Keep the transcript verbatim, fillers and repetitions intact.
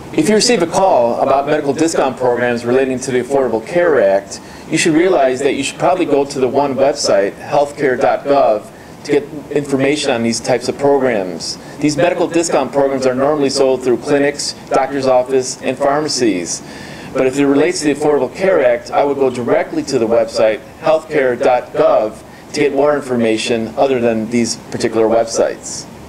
If you receive a call about medical discount programs relating to the Affordable Care Act, you should realize that you should probably go to the one website, healthcare dot gov, to get information on these types of programs. These medical discount programs are normally sold through clinics, doctor's office, and pharmacies. But if it relates to the Affordable Care Act, I would go directly to the website, healthcare dot gov, to get more information other than these particular websites.